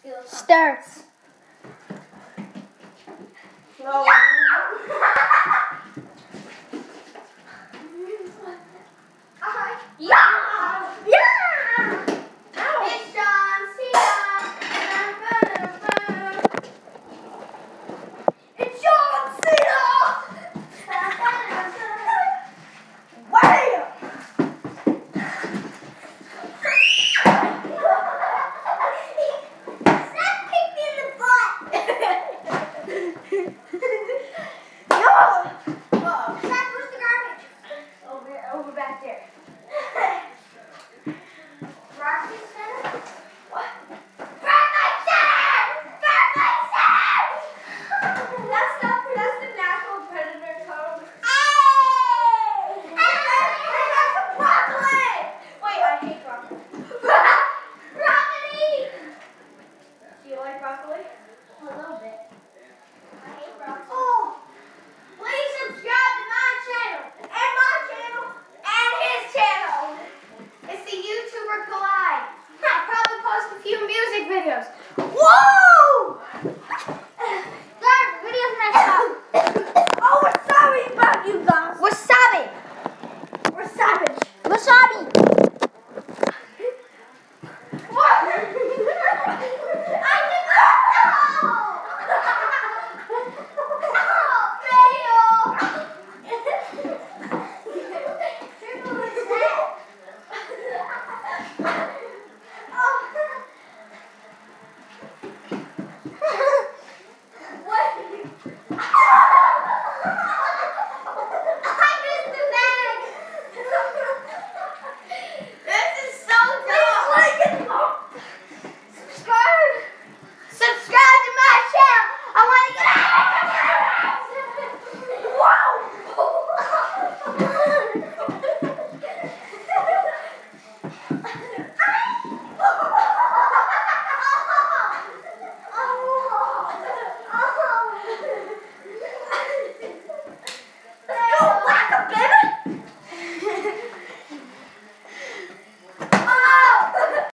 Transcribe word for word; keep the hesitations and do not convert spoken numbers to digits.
Starts. Slow. Yeah! Yeah! It's John Cena. It's John Cena! Wham! Stop kicking me in the butt. No! Uh-oh. Zach, where's the garbage? Over, over back there. Roxy Center? What? Fairlight Center! Fairlight Center! That's not, that's the National Predator Code. Hey! And that's some broccoli! Wait, I hate broccoli. Broccoli! Do you like broccoli? A little bit. I hate broccoli. Oh! Please subscribe to my channel, and my channel, and his channel. It's the YouTuber Collide. I probably post a few music videos. Whoa!